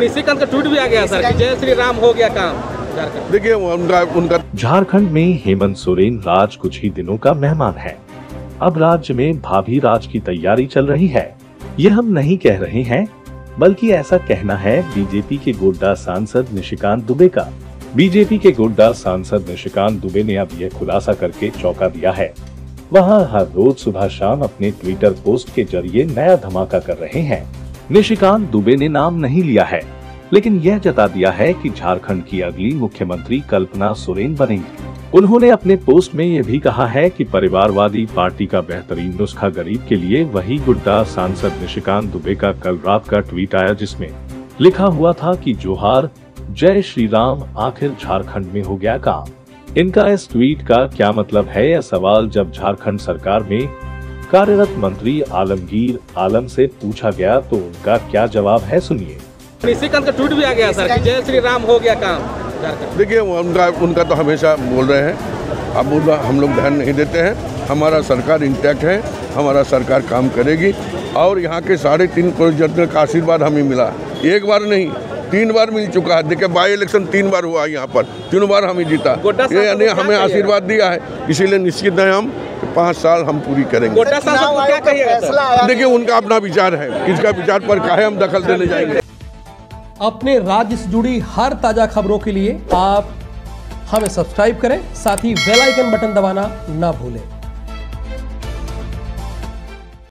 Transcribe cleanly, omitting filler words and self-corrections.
निशिकांत का ट्वीट भी आ गया सर कि जय श्री राम हो गया काम। देखिए उनका झारखंड में हेमंत सोरेन राज कुछ ही दिनों का मेहमान है। अब राज्य में भाभी राज की तैयारी चल रही है। ये हम नहीं कह रहे हैं, बल्कि ऐसा कहना है बीजेपी के गोड्डा सांसद निशिकांत दुबे का। बीजेपी के गोड्डा सांसद निशिकांत दुबे ने अब यह खुलासा करके चौंका दिया है। वहां हर रोज सुबह शाम अपने ट्विटर पोस्ट के जरिए नया धमाका कर रहे हैं। निशिकांत दुबे ने नाम नहीं लिया है, लेकिन यह जता दिया है कि झारखंड की अगली मुख्यमंत्री कल्पना सोरेन बनेंगी। उन्होंने अपने पोस्ट में यह भी कहा है कि परिवारवादी पार्टी का बेहतरीन नुस्खा गरीब के लिए वही गोड्डा सांसद निशिकांत दुबे का कल रात का ट्वीट आया, जिसमें लिखा हुआ था कि जोहार, जय श्री राम, आखिर झारखंड में हो गया काम। इनका इस ट्वीट का क्या मतलब है, यह सवाल जब झारखंड सरकार में कार्यरत मंत्री आलमगीर आलम से पूछा गया तो उनका क्या जवाब है, सुनिए। निशिकांत का ट्वीट भी आ गया सर कि जय श्री राम हो गया काम। देखिए उनका तो हमेशा बोल रहे हैं, अब हम लोग ध्यान नहीं देते हैं। हमारा सरकार इंटैक्ट है, हमारा सरकार काम करेगी और यहाँ के 3.5 करोड़ जनता का आशीर्वाद हमें मिला। एक बार नहीं, 3 बार मिल चुका है। देखिए बाई इलेक्शन 3 बार हुआ यहाँ पर, 3 बार हमें जीता। ये हमें आशीर्वाद दिया है, इसीलिए निश्चित है हम 5 साल हम पूरी करेंगे। देखिए उनका अपना विचार है, किसका विचार पर काहे हम दखल देने जाएंगे। अपने राज्य से जुड़ी हर ताजा खबरों के लिए आप हमें सब्सक्राइब करें, साथ ही बेल आइकन बटन दबाना ना भूलें।